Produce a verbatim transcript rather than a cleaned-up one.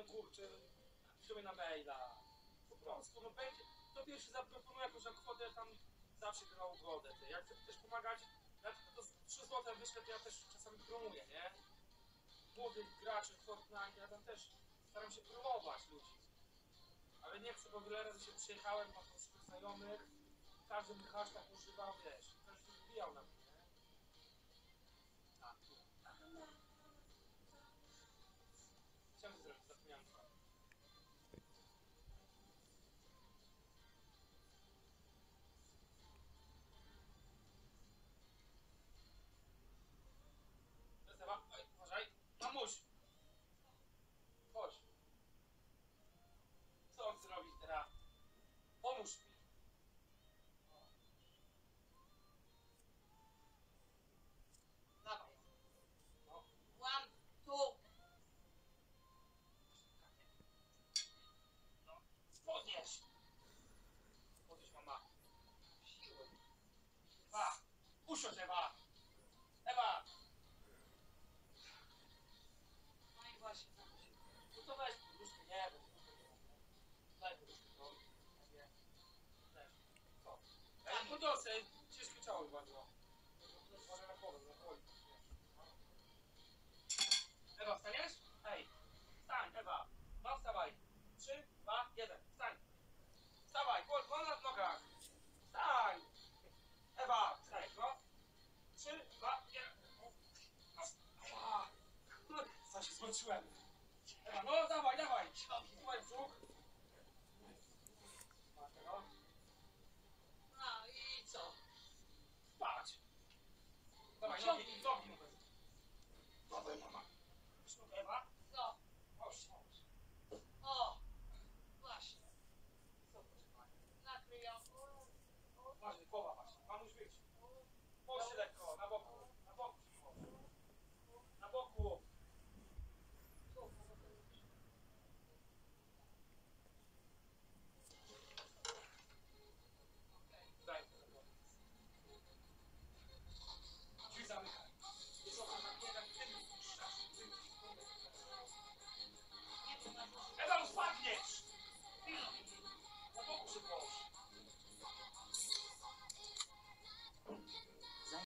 kurczę, piszemy na maila. Po prostu, no będzie, to pierwszy zaproponuje jakąś tam kwotę, tam zawsze gra ugodę. Ty. Jak chcę też pomagać, ja tylko to trzy złote wyślę, to ja też czasami promuję, nie? Młodych graczy w Fortnite, ja tam też staram się promować ludzi. Ale nie chcę, bo wiele razy się przyjechałem, mam swoich znajomych, każdy mi hashtag używał, wiesz, każdy wbijał na mnie, nie? Tak, tu. Chciałem zrobić, zapomniałem co. Zastawa, oj, uważaj, mamuś! Chodź. Co on zrobić teraz? Pomóż mi. Dawaj. No. One, two. No. Podnieś! Podnieś, mama. Siły. Ewa! Usiądź, Ewa! Ewa! No i właśnie tak. No to weź poduszkę, nie, bo daj poduszkę, no. Nie. Weź. Co? Ej, podniosę, ciężkie ciało chyba było. Może na głowę, na głowę. Ewa, wstaniesz? Ej, wstań, Ewa. No, wstawaj. Trzy, dwa, jeden, wstań. Wstawaj, głowę na nogach. Wstań. Ewa, wstań, no. Trzy, dwa, jeden. No. Ewa. Co się zmęczyłem. Ewa, no, dawaj, dawaj. Trzymaj brzuch. Masz tego? No i co? Spać. Dawaj, nogi, nogi mu wezmę. Dawaj, mama. Sznur, Ewa. Co? Chodź, chodź. O! Właśnie. Co to się panie? Nakryj ją. Ważny, głowa właśnie. Mamuś wyjdź. Połóż się lekko, na boku. Na boku się połóż. Na boku.